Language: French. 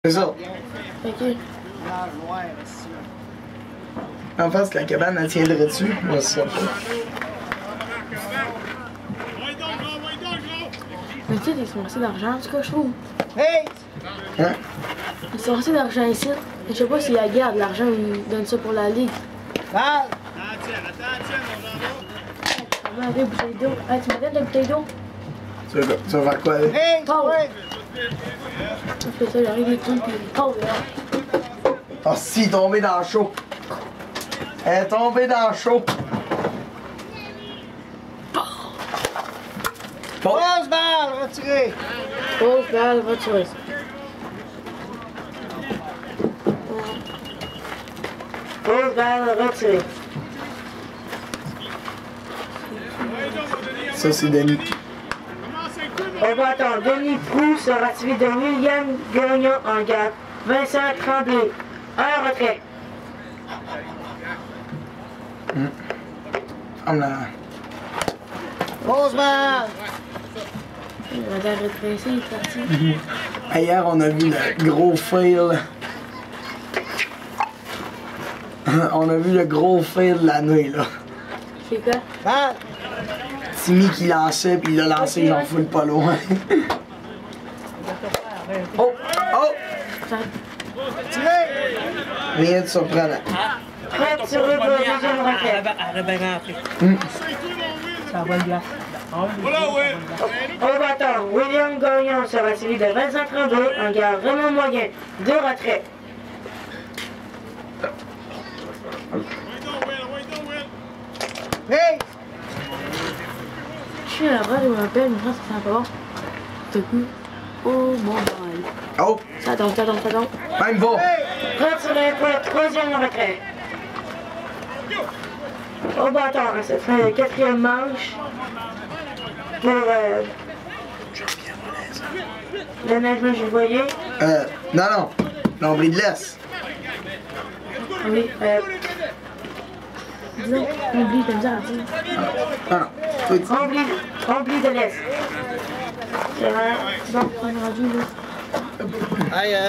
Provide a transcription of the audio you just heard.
C'est ça. Ok. En face que la cabane, elle tiendrait dessus. Moi, c'est ça. Mais tu sais, ils sont assez d'argent, en tout cas, je trouve. Hey! Hein? Ils sont assez d'argent ici. Je sais pas s'ils la gardent, l'argent, ils donnent ça pour la ligue. Val! On va avec bouteille d'eau. Hey, tu m'as donné la bouteille d'eau? Tu vas faire quoi avec? Hey! Oh! Ouais! Je fais ça, j'arrive des trucs, puis oh, là. Ah, si, tombée dans le show. Elle est tombée dans le show. Bon. Pause balle, retiré! Pause, balle, retiré. Pause, balle, retiré. Ça, c'est Denis. On va attendre. Denis Proulx sera suivi de William Gagnon en garde. Vincent Tremblay. Un retrait. On a... Pause balle! Il va être retracé, il est parti. Hier, on a vu le gros fail. On a vu le gros fail de l'année, là. C'est quoi? Balle! Timmy qui lançait, puis il a lancé, j'en fous pas loin. Oh! Oh! Tiré! Rien de surprenant. Prêt sur le deuxième retrait. Ça va bien. On va attendre. William Gagnon sera suivi de Vincent Tremblay en garde vraiment moyen. Deux retraits. Hey! Je suis à la base, je me rappelle, mais ça c'est encore. Tout coup. Oh mon boy. Oh! Ça tombe, ça tombe, ça tombe. Même va! Retiré pour le troisième retrait. On va attendre. Ça fait le quatrième manche. Pour le management, je voyais. Non, non. Nombril de l'Est. Oui, disons, oublie comme ça, à dire. Non, non. Toi, dis. Rempli de l'Est. C'est vrai. Bon, on est rendu là. Aïe,